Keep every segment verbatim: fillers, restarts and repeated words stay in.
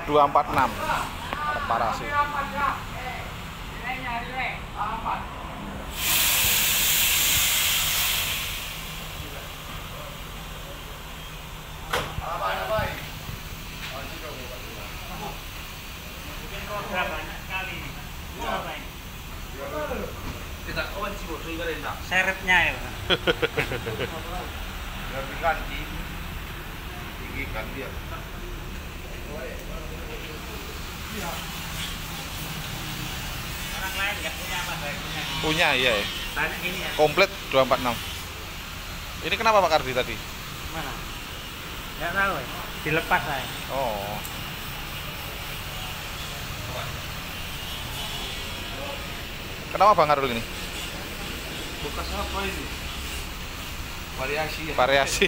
dua empat enam reparasi. Seretnya ya. ganti tinggi ganti ya. Orang lain nggak punya apa saya punya. Punya iya ya. Banyak ini ya. Komplit dua empat enam. Ini kenapa Pak Kardi tadi? Mana? Nggak tahu ya. Dilepas saya. Oh. Kenapa Bang Arul ini? Bekas apa ini? Variasi ya. Variasi.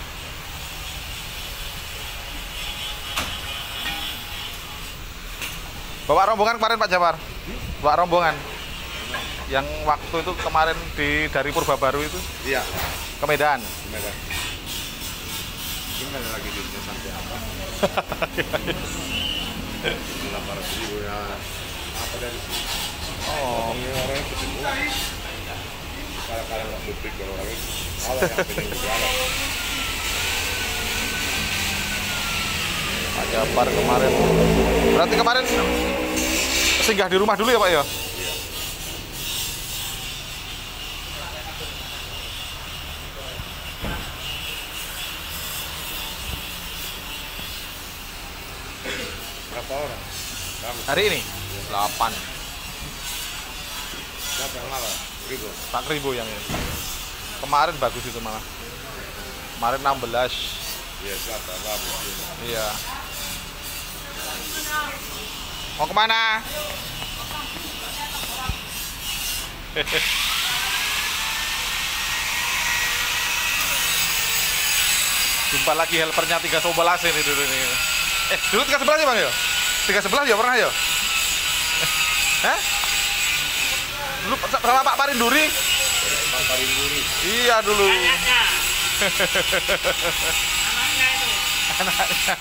Bawa rombongan kemarin Pak Jafar. Bawa rombongan. Yang waktu itu kemarin di dari Purba Baru itu. Iya. Ke Medan. Medan. Ini ada lagi duitnya sampai apa? delapan ratus ribu ya. Apa dari sini? Oh. Ini orangnya ketemu. Kalau kalian nggak publik kalau orangnya, kalau yang penting berjalan. Pak Jafar kemarin. Berarti kemarin singgah di rumah dulu ya Pak ya? Iya. Berapa orang? Bagus. Hari ini? delapan. Berapa yang malah? Ribu. empat ribu yang ini. Kemarin bagus itu malah. Kemarin enam belas. Iya, siapa? Bagus. Iya. Mau kemana? Jumpa lagi helpernya tiga sebelas ini dulu ini. Eh, dulu tiga sebelas ya Bang ya? tiga sebelas ya pernah ya? Hah? Dulu sama Pak Parinduri? Pak Parinduri. Iya dulu. Anaknya. Anaknya itu. Anaknya.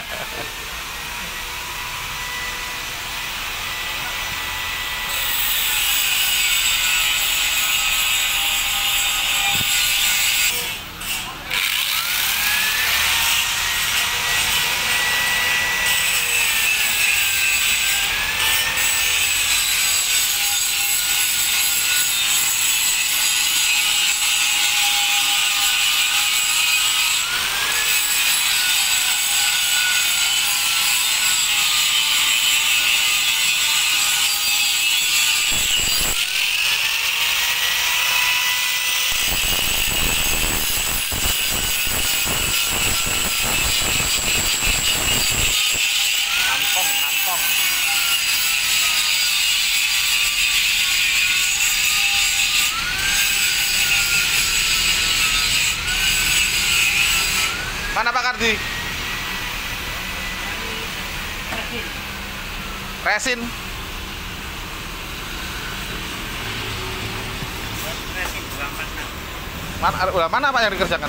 Nampong, nampong. Mana Pak Kardi? Resin. Resin dua empat enam. Mana, udah mana Pak yang dikerjakan?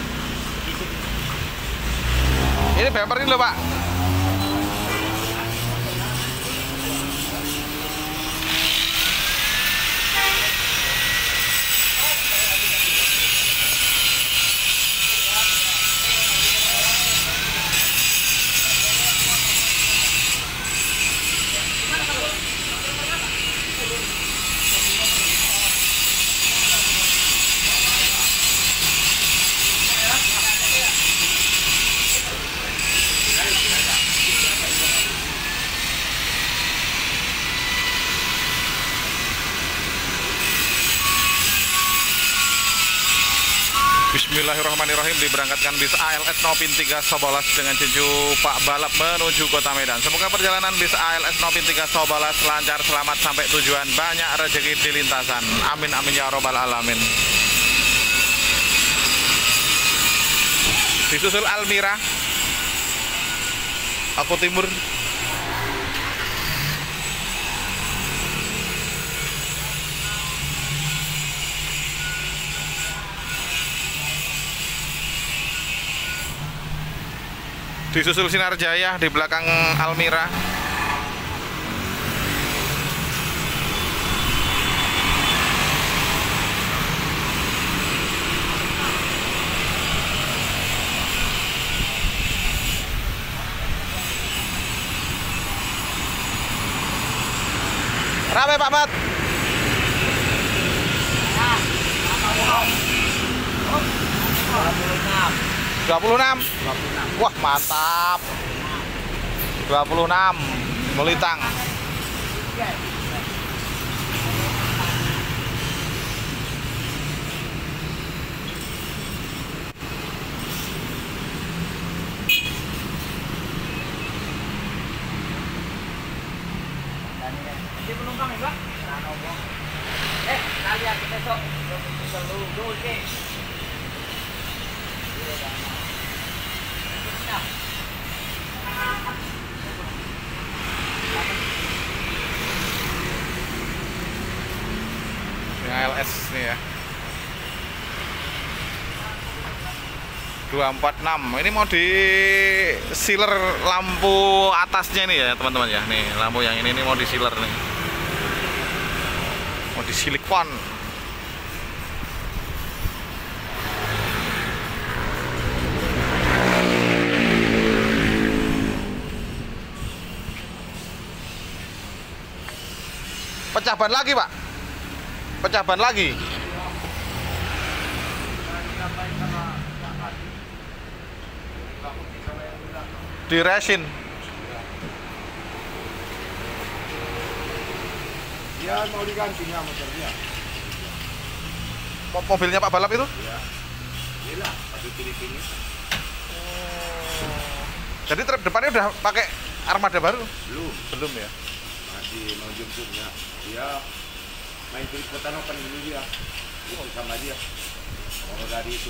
Ini bumper ini loh Pak. Bismillahirrahmanirrahim. Diberangkatkan bis A L S Nopin tiga sebelas dengan cucu Pak Balap menuju kota Medan. Semoga perjalanan bis A L S Nopin tiga sebelas lancar, selamat sampai tujuan, banyak rezeki di lintasan. Amin amin ya robbal alamin. Disusul Almira, Aku Timur. Disusul Sinar Jaya di belakang Almira. Berapa Pak Mat? dua puluh enam. Wah, mantap. dua puluh enam melintang. Ini penumpang ya, Pak? Eh, kalian besok seluruh oke. Ini A L S nih ya. dua empat enam. Ini mau di sealer lampu atasnya nih ya, teman-teman ya. Nih, lampu yang ini nih mau di sealer nih. Mau di silikon. Pecah ban lagi, Pak. Pecah ban lagi. Di resin. Dia mau digantinya motornya. Mo- Mobilnya Pak Balap itu? Iya. Iyalah, tapi pilih-pilih. Jadi truk depannya udah pakai armada baru? Belum, Belum ya. masih mau jemputnya. Dia main pilih kota nopan dulu dia. Itu sama dia. Orang dari itu.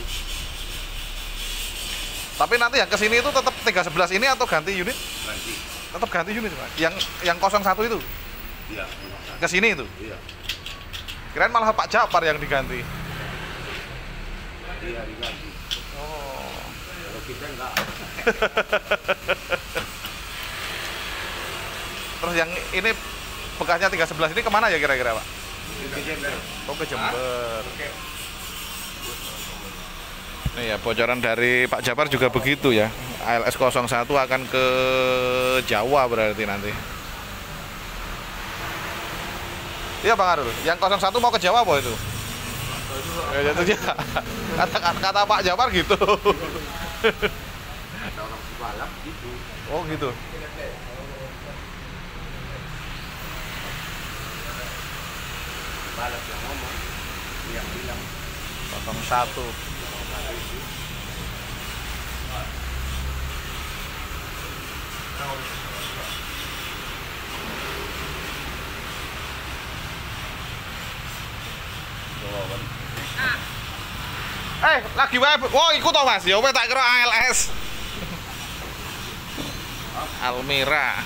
Tapi nanti yang kesini itu tetap tiga sebelas ini atau ganti unit? Ganti. Tetap ganti unit, Pak. Yang yang nol satu itu Iya. kesini itu. Iya. Kirain malah Pak Japar yang diganti. Iya diganti. Oh. Kalau kita enggak. Terus yang ini bekasnya tiga sebelas ini kemana ya kira-kira, Pak? Ke Jember. Oh, ke Jember. Nih ya, bocoran dari Pak Japar juga begitu ya. A L S nol satu akan ke Jawa berarti nanti. Iya Bang Arul, yang nol satu mau ke Jawa apa itu? Ya, jatuhnya. Kata, kata Pak Japar gitu. Ada orang balap gitu. Oh gitu. Balap yang ngomong, yang bilang nol satu. Eh, lagi wae. Wah, ikut toh Mas. Ya wes tak kira A L S. Almira.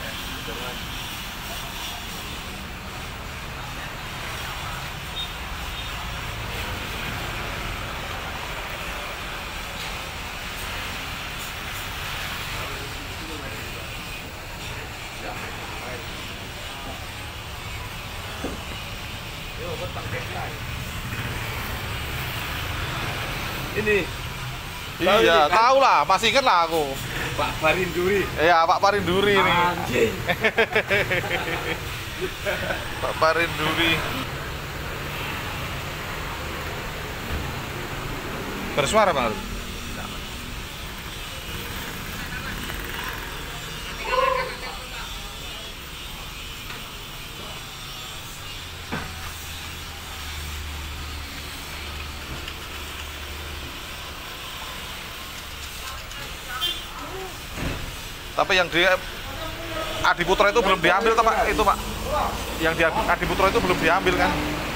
ini Iya, tahu lah, masih ingat lah aku. Pak Parinduri. Iya, Pak Parinduri nih. Anjing. Pak Parinduri. Bersuara Bang. Tapi yang di Adiputra itu belum diambil, Pak. Itu, Pak. Yang di Adiputra itu belum diambil kan?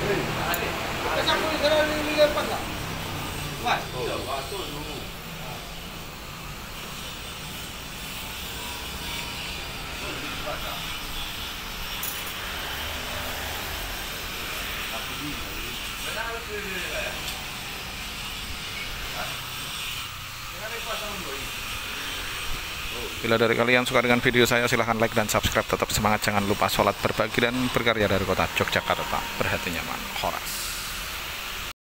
Bila dari kalian suka dengan video saya, silahkan like dan subscribe. Tetap semangat, jangan lupa sholat, berbagi, dan berkarya dari kota Yogyakarta. Berhati nyaman, Horas.